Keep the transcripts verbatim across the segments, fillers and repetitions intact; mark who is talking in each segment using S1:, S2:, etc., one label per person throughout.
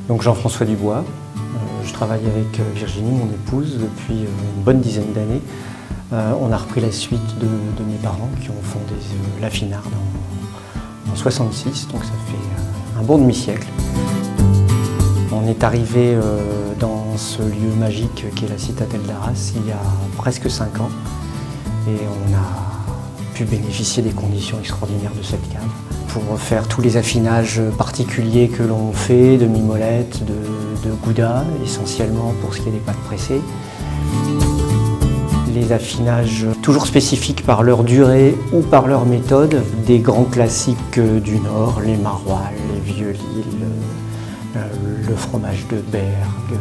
S1: Donc Jean-François Dubois, euh, je travaille avec Virginie, mon épouse, depuis une bonne dizaine d'années. Euh, on a repris la suite de, de mes parents qui ont fondé euh, La Finarde en, en soixante-six, donc ça fait euh, un bon demi-siècle. On est arrivé euh, dans ce lieu magique qui est la citadelle d'Arras il y a presque cinq ans et on a pu bénéficier des conditions extraordinaires de cette cave pour faire tous les affinages particuliers que l'on fait, de mimolette, de, de gouda, essentiellement pour ce qui est des pâtes pressées. Les affinages toujours spécifiques par leur durée ou par leur méthode, des grands classiques du Nord, les maroilles, les vieux-lille, le fromage de Bergue.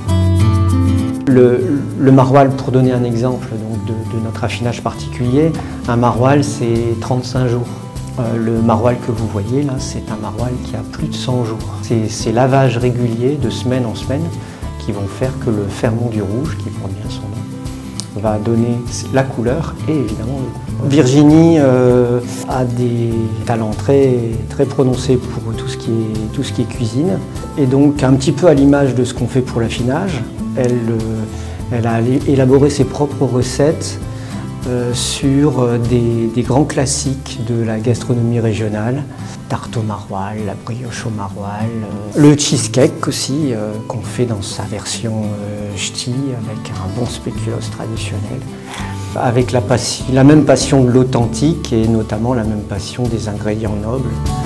S1: Le, le maroilles, pour donner un exemple donc, de, de notre affinage particulier, un maroilles c'est trente-cinq jours. Euh, le maroilles que vous voyez là, c'est un maroilles qui a plus de cent jours. C'est ces lavages réguliers de semaine en semaine qui vont faire que le ferment du rouge, qui porte bien son nom, va donner la couleur et évidemment le goût. Virginie euh, a des talents très, très prononcés pour tout ce, qui est, tout ce qui est cuisine. Et donc un petit peu à l'image de ce qu'on fait pour l'affinage, elle, euh, elle a élaboré ses propres recettes euh, sur des, des grands classiques de la gastronomie régionale. Tarte au maroilles, la brioche au maroilles, euh, le cheesecake aussi, euh, qu'on fait dans sa version euh, ch'ti avec un bon spéculoos traditionnel, avec la, la même passion de l'authentique et notamment la même passion des ingrédients nobles.